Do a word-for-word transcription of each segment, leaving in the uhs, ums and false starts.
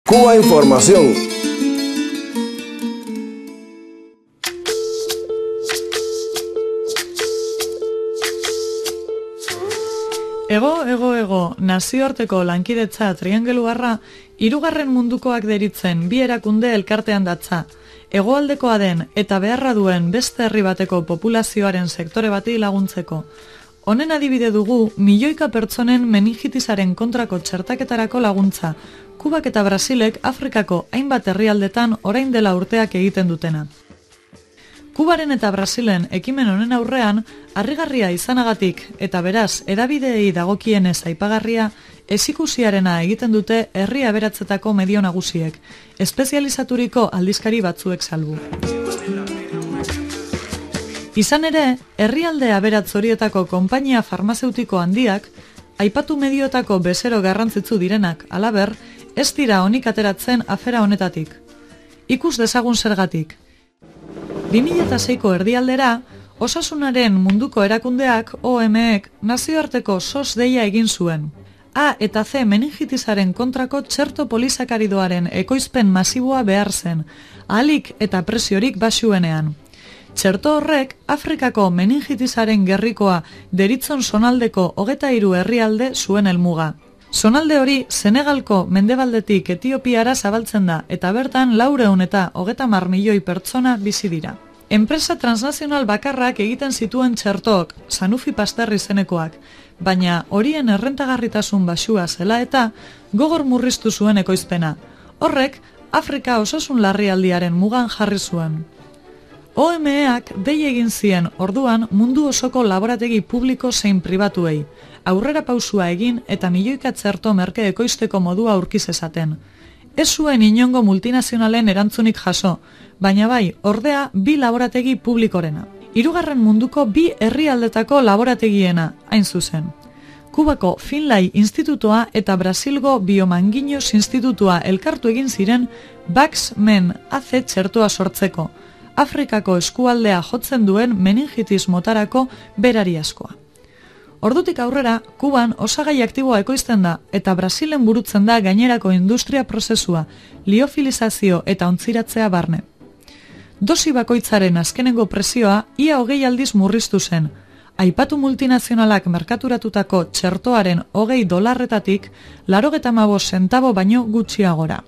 Cuba Información. Ego, ego, ego, nazioarteko lankidetza triangeluarra, hirugarren mundukoak deritzen bi erakunde elkartean datza. Hegoaldekoa den eta beharra duen beste herri bateko populazioaren sektore bati laguntzeko. Honen adibide dugu, milioika pertsonen meningitisaren kontrako txertaketarako laguntza, Kubak eta Brasilek Afrikako hainbat herrialdetan orain dela urteak egiten dutena. Kubaren eta Brasilen ekimen honen aurrean, harrigarria izanagatik eta beraz edabideei dagokienez aipagarria, ezikusiarena egiten dute herri aberatzetako medio nagusiek, espezializaturiko aldizkari batzuek salbu. Izan ere, herrialde aberatz horietako konpainia farmazeutiko handiak, aipatu medioetako bezero garrantzitsu direnak, halaber, ez dira onik ateratzen afera honetatik. Ikus dezagun zergatik. bi mila seiko erdialdera, Osasunaren munduko erakundeak, O M Ek, nazioarteko S O S deia egin zuen. A eta C meningitisaren kontrako txerto polisakaridoaren ekoizpen masiboa behar zen, ahalik eta presiorik baxuenean. Txerto horrek Afrikako meningitisaren gerrikoa deritzon zonaldeko hogeta hiru herrialde zuen helmuga. Zonalde hori Senegalko mendebaldetik Etiopiara zabaltzen da eta bertan laurehun eta hogeta hamar milioi pertsona bizi dira. Enpresa transnazional bakarrak egiten zituen txertook, Sanofi Pasteur izenekoak, baina horien errentagarritasun baxua zela eta gogor murriztu zuen ekoizpena. Horrek Afrika osasun larrialdiaren mugan jarri zuen. O M Ek dei egin zien orduan mundu osoko laborategi publiko zein pribatuei, aurrera pausua egin eta milioika txerto merke ekoizteko modua aurkiz esaten. Ez zuen inongo multinazionalen erantzunik jaso, baina bai, ordea bi laborategi publikorena. Hirugarren munduko bi herrialdetako laborategiena, hain zuzen. Kubako Finlay Institutoa eta Brasilgo Biomanginos Institutua elkartu egin ziren Vax-Men A C txertoa sortzeko, Afrikako eskualdea jotzen duen meningitis motarako berariazkoa. Ordutik aurrera, Kuban osagai aktiboa ekoizten da eta Brasilen burutzen da gainerako industria prozesua, liofilizazio eta ontziratzea barne. Dosi bakoitzaren azkenengo presioa ia hogei aldiz murriztu zen, aipatu multinazionalak merkaturatutako txertoaren hogei dolarretatik laurogeita hamabost zentabo baino gutxiagora.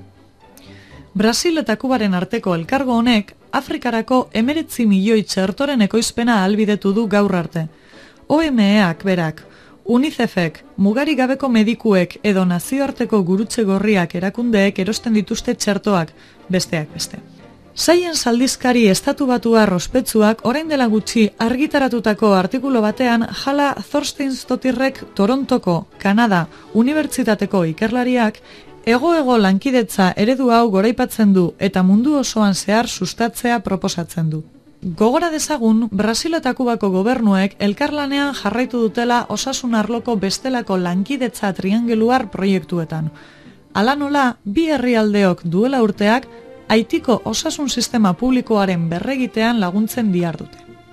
Brasil eta Kubaren arteko elkargo honek Afrikarako hemeretzi milioi txertoren ekoizpena ahalbidetu du gaur arte. O M Ek berak, UNICEFek, mugarik gabeko medikuek edo nazioarteko gurutze gorriak erakundeek erosten dituzte txertoak, besteak beste. Science aldizkari estatu batuar ospetsuak orain dela gutxi argitaratutako artikulu batean Hala Thorsteinsdottirrek Torontoko, Kanada, Unibertsitateko ikerlariak ego-ego lankidetza eredu hau goraipatzen du eta mundu osoan zehar sustatzea proposatzen du. Gogora dezagun, Brasil eta Kubako gobernuek elkarlanean jarraitu dutela osasun arloko bestelako lankidetza triangeluar proiektuetan. Hala nola, bi herrialdeok duela urteak, Haitiko osasun sistema publikoaren berregitean laguntzen dihardute.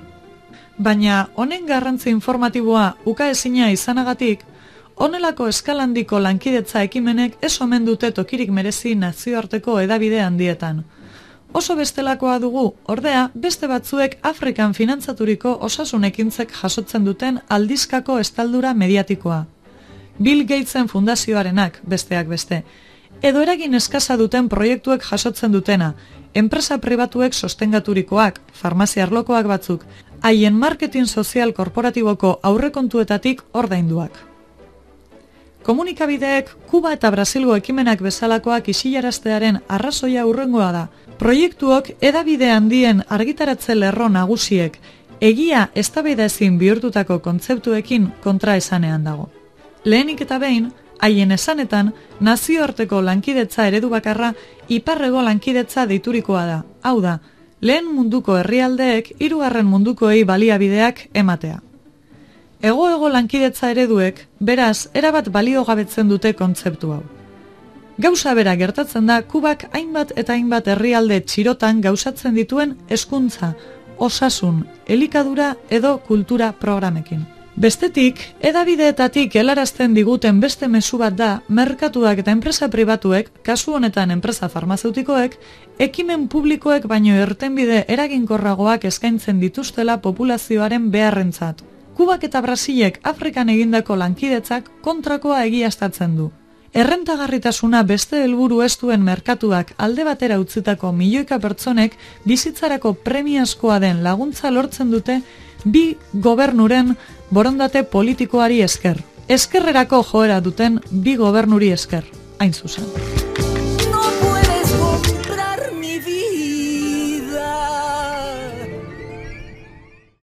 Baina, honen garrantzi informatiboa ukaezina izanagatik, honelako eskalandiko lankidetza ekimenek ez omen dute tokirik merezi nazioarteko hedabide handietan. Oso bestelakoa dugu, ordea, beste batzuek Afrikan finantzaturiko osasun ekintzek jasotzen duten aldizkako estaldura mediatikoa. Bill Gatesen fundazioarenak, besteak beste, edo eragin eskasa duten proiektuek jasotzen dutena, enpresa pribatuek sostengaturikoak, farmazia arlokoak batzuk, haien marketing sozial korporatiboko aurrekontuetatik ordainduak. Komunikabideek Kuba eta Brasilgo ekimenak bezalakoak isilaraztearen arrazoia hurrengoa da. Proiektuok hedabide handien argitaratze lerro nagusiek egia eztabaida ezin bihurtutako kontzeptuekin kontra esanean dago. Lehenik eta behin, haien esanetan, nazioarteko lankidetza eredu bakarra iparrego lankidetza deiturikoa da. Hau da, lehen munduko herrialdeek hirugarren mundukoei baliabideak ematea. Ego-ego lankidetza ereduek, beraz, erabat baliogabetzen dute kontzeptu hau. Gauza bera gertatzen da Kubak hainbat eta hainbat herrialde txirotan gauzatzen dituen hezkuntza, osasun, elikadura edo kultura programekin. Bestetik, hedabideetatik helarazten diguten beste mezu bat da, merkatuak eta enpresa pribatuek, kasu honetan enpresa farmazeutikoek, ekimen publikoek baino irtenbide eraginkorragoak eskaintzen dituztela populazioaren beharrentzat. Kubak eta Brasilek Afrikan egindako lankidetzak kontrakoa egiaztatzen du. Errentagarritasuna beste helburu ez duen merkatuak alde batera utzitako milioika pertsonek bizitzarako premiazkoa den laguntza lortzen dute bi gobernuren borondate politikoari esker. Eskerrerako joera duten bi gobernuri esker, hain zuzen.